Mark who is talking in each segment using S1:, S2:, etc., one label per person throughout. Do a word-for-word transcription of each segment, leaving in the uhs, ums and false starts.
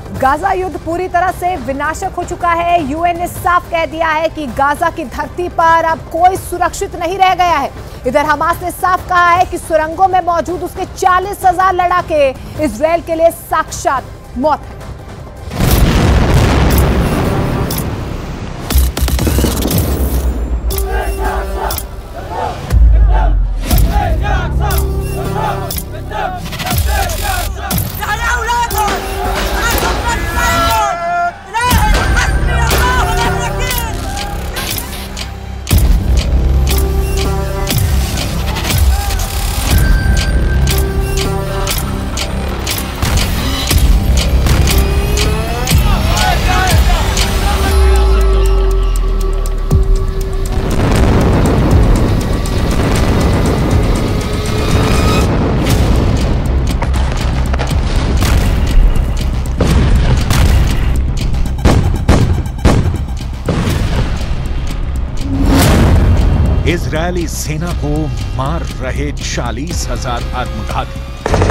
S1: Gaza युद्ध पूरी तरह से विनाशक हो चुका है। यूएन ने साफ कह दिया है कि गाजा की धरती पर अब कोई सुरक्षित नहीं रह गया है। इधर हमास ने साफ कहा है कि सुरंगों में मौजूद उसके चालीस हजार लड़ाके इजरायल के लिए साक्षात मौत है।
S2: इजरायली सेना को मार रहे चालीस हजार आत्मघाती।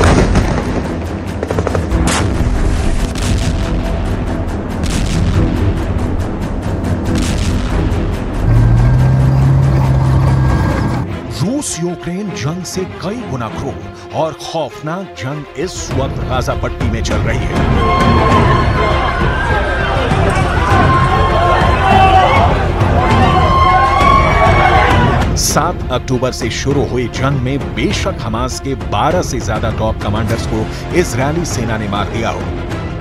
S2: रूस यूक्रेन जंग से कई गुना क्रूर और खौफनाक जंग इस वक्त गाजा पट्टी में चल रही है। सात अक्टूबर से शुरू हुई जंग में बेशक हमास के बारह से ज्यादा टॉप कमांडर्स को इजरायली सेना ने मार दिया हो,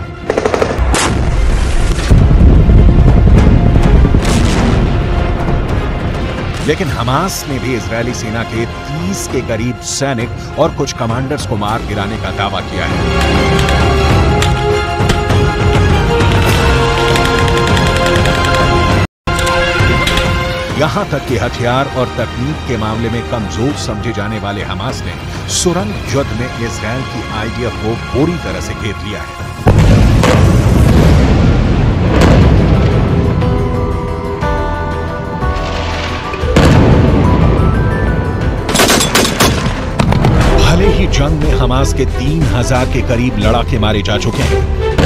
S2: लेकिन हमास ने भी इजरायली सेना के तीस के करीब सैनिक और कुछ कमांडर्स को मार गिराने का दावा किया है। यहां तक कि हथियार और तकनीक के मामले में कमजोर समझे जाने वाले हमास ने सुरंग युद्ध में इजरायल की आईडीएफ को पूरी तरह से घेर लिया है। भले ही जंग में हमास के तीन हजार के करीब लड़ाके मारे जा चुके हैं,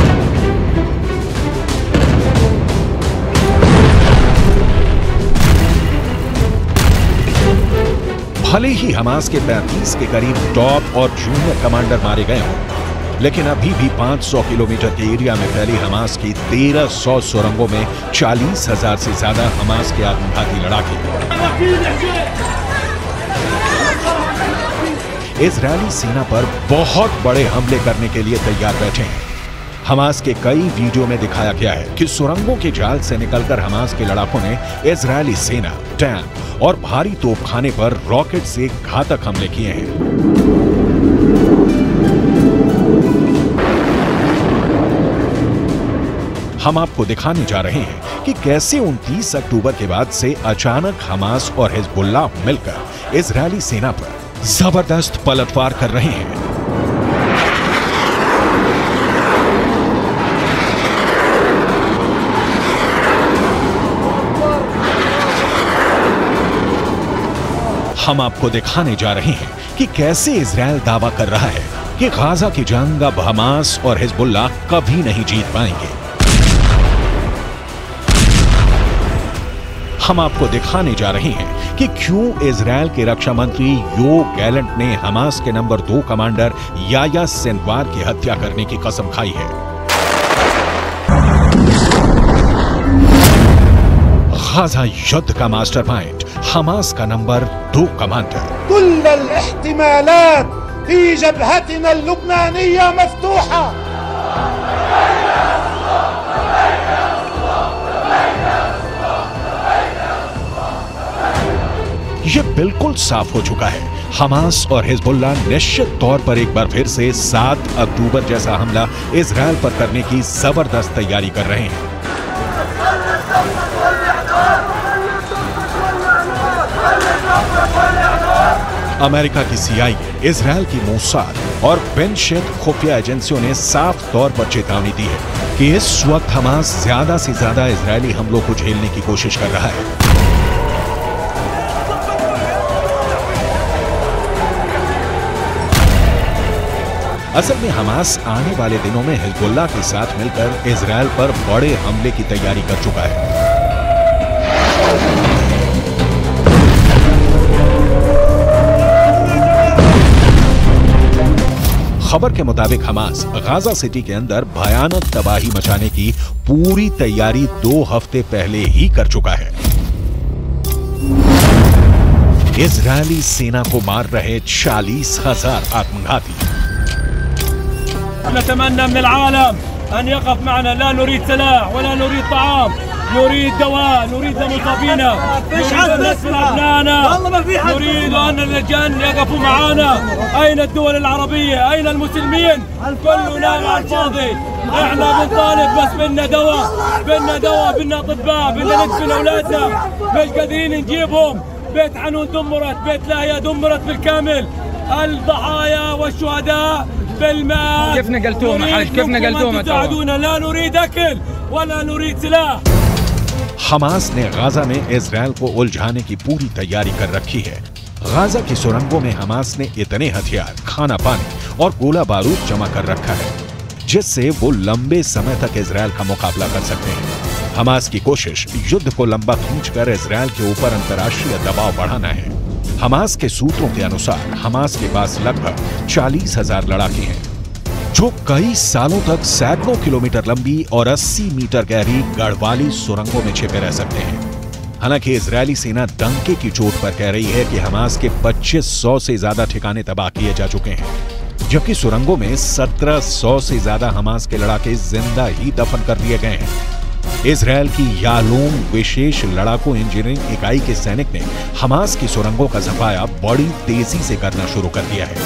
S2: भले ही हमास के पैंतीस के करीब टॉप और जूनियर कमांडर मारे गए हों, लेकिन अभी भी पाँच सौ किलोमीटर के एरिया में फैली हमास की तेरह सौ सुरंगों में चालीस हजार से ज्यादा हमास के आत्मघाती लड़ाके इजरायली सेना पर बहुत बड़े हमले करने के लिए तैयार बैठे हैं। हमास के कई वीडियो में दिखाया गया है कि सुरंगों के जाल से निकलकर हमास के लड़ाकों ने इजरायली सेना, टैंक और भारी तोपखाने पर रॉकेट से घातक हमले किए हैं। हम आपको दिखाने जा रहे हैं कि कैसे उनतीस अक्टूबर के बाद से अचानक हमास और हिजबुल्लाह मिलकर इजरायली सेना पर जबरदस्त पलटवार कर रहे हैं। हम आपको दिखाने जा रहे हैं कि कैसे इजरायल दावा कर रहा है कि गाजा की जंग अब हमास और हिजबुल्लाह कभी नहीं जीत पाएंगे। हम आपको दिखाने जा रहे हैं कि क्यों इजरायल के रक्षा मंत्री योव गैलेंट ने हमास के नंबर दो कमांडर याह्या सिनवार की हत्या करने की कसम खाई है। गाजा युद्ध का मास्टरमाइंड हमास का नंबर दो कमांडर।
S3: कुल अल-इहतिमालात फी जबहतिना अल-लुबनानिया मफ्तूहा।
S2: ये बिल्कुल साफ हो चुका है, हमास और हिजबुल्लाह निश्चित तौर पर एक बार फिर से सात अक्टूबर जैसा हमला इजरायल पर करने की जबरदस्त तैयारी कर रहे हैं। अमेरिका की सीआईए, इजरायल की मोसाद और बेनशेत खुफिया एजेंसियों ने साफ तौर पर चेतावनी दी है कि इस वक्त हमास ज्यादा से ज्यादा इजरायली हमलों को झेलने की कोशिश कर रहा है। असल में हमास आने वाले दिनों में हिजबुल्लाह के साथ मिलकर इजराइल पर बड़े हमले की तैयारी कर चुका है। खबर के मुताबिक हमास गाजा सिटी के अंदर भयानक तबाही मचाने की पूरी तैयारी दो हफ्ते पहले ही कर चुका है। इजरायली सेना को मार रहे चालीस हजार आत्मघाती।
S4: نتمنى من العالم أن يقف معنا، لا نريد سلاح ولا نريد طعام، نريد دواء، نريد لمصابين، نريد أن نسمع أبنائنا، نريد أن اللجان يقفوا معنا. أين الدول العربية؟ أين المسلمين؟ كله نايم على الفاضي. احنا بنطالب بس بدنا دواء، بدنا دواء، بدنا أطباء، بدنا ندفن أولادنا، مش قادرين نجيبهم. بيت عنون دمرت، بيت لاهيا دمرت بالكامل. الضحايا والشهداء بالماء. كيف نقلتوهم حاج؟ كيف نقلتوهم؟ تساعدونا، لا نريد أكل ولا نريد سلاح.
S2: हमास ने गाजा में इजराइल को उलझाने की पूरी तैयारी कर रखी है। गाजा की सुरंगों में हमास ने इतने हथियार, खाना पानी और गोला बारूद जमा कर रखा है जिससे वो लंबे समय तक इजराइल का मुकाबला कर सकते हैं। हमास की कोशिश युद्ध को लंबा खींचकर इजराइल के ऊपर अंतर्राष्ट्रीय दबाव बढ़ाना है। हमास के सूत्रों के अनुसार हमास के पास लगभग चालीस हजार लड़ाके हैं जो कई सालों तक सैकड़ों किलोमीटर लंबी और अस्सी मीटर गहरी गढ़वाली सुरंगों में छिपे रह सकते हैं। हालांकि इजरायली सेना डंके की चोट पर कह रही है कि हमास के पच्चीस सौ से ज्यादा ठिकाने तबाह किए जा चुके हैं, जबकि सुरंगों में सत्रह सौ से ज्यादा हमास के लड़ाके जिंदा ही दफन कर दिए गए हैं। इजरायल की यालूम विशेष लड़ाकू इंजीनियरिंग इकाई के सैनिक ने हमास की सुरंगों का सफाया बड़ी तेजी से करना शुरू कर दिया है।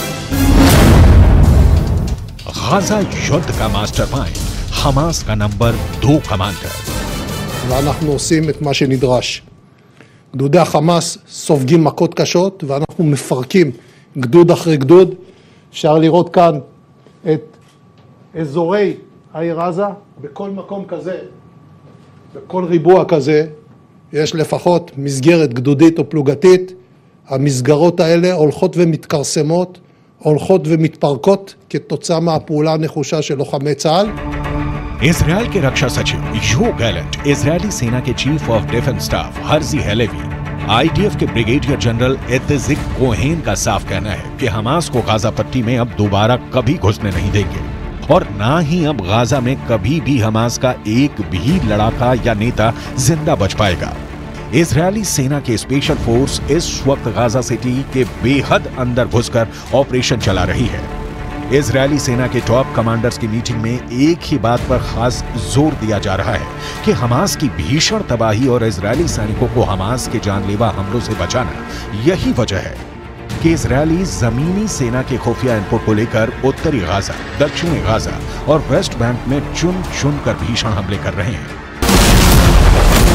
S2: गाजा युद्ध का मास्टर माइंड, हमास का नंबर दो कमांडर।
S5: ואנחנו עושים את מה שנדרש. גדודי החמאס סופגים מכות קשות ואנחנו מפרקים גדוד אחרי גדוד. אפשר לראות כאן את אזורי העיר עזה. בכל מקום כזה, בכל ריבוע כזה, יש לפחות מסגרת גדודית או פלוגתית. המסגרות האלה הולכות ומתקרסמות, הולכות ומתפרקות כתוצאה מהפעולה הנחושה של לוחמי צה"ל.
S2: इजरायल के रक्षा सचिव यो गैलेंट, इजरायली सेना के chief of defence staff Herzi Halevi, IDF के ब्रिगेडियर जनरल इत्जिक कोहेन का साफ कहना है कि हमास को गाजा पट्टी में अब दोबारा कभी घुसने नहीं देंगे और ना ही अब गाजा में कभी भी हमास का एक भी लड़ाका या नेता जिंदा बच पाएगा। इजरायली सेना के स्पेशल फोर्स इस वक्त गाजा सिटी के बेहद अंदर घुसकर ऑपरेशन चला रही है। इजरायली सेना के टॉप कमांडर्स की मीटिंग में एक ही बात पर खास जोर दिया जा रहा है कि हमास की भीषण तबाही और इजरायली सैनिकों को हमास के जानलेवा हमलों से बचाना यही वजह है कि इजरायली जमीनी सेना के खुफिया इनपुट को लेकर उत्तरी गाजा, दक्षिणी गाजा और वेस्ट बैंक में चुन चुन कर भीषण हमले कर रहे हैं।